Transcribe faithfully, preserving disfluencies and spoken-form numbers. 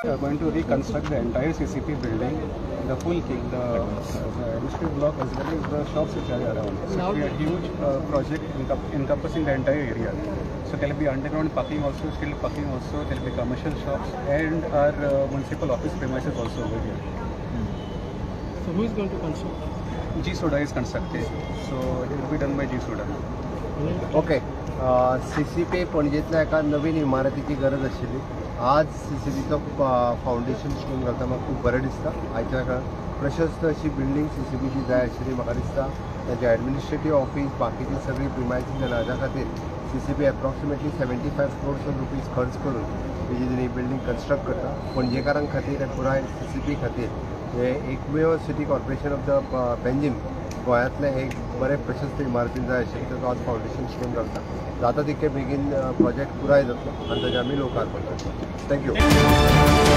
We are going to reconstruct the entire C C P building, the full thing, the, the industry block as well as the shops which are around. So it will be a huge uh, project encompassing the entire area. So there will be underground parking also, still parking also, there will be commercial shops and our uh, municipal office premises also over here. So who is going to construct? G Soda is constructed, so it will be done by G Soda. Okay C C P पणजेंतल्या एका नवीन इमारतीची गरज आशिल्ली. आज सी सी पीचो foundation stone घालता म्हाका खूब बरें दिसता. आयच्या काळात प्रशस्त अशी बिल्डींग सी सी पीची जाय आशिल्ली म्हाका दिसता. ताचें एडमिनिस्ट्रेटीव ऑफिस बाकीची सगळी प्रिमायसीस आनी हाज्या खातीर C C P approximately seventy five crores of rupees खर्च करून तेजी ही बिल्डींग कन्स्ट्रक्ट करता. पणजेकारां खातीर पुराय सी सी पी खातीर हे एकमेव city corporation of the Panjim गोंयांतले एक बरे प्रशस्त इमारतीन जाय आशिल्ले ताचो आज फावंडेशन स्टोन घालता. जाता तितके बेगीन प्रोजेक्ट पुराय जातलो आनी ताचें आमी लोकार्पण करता. थँक्यू.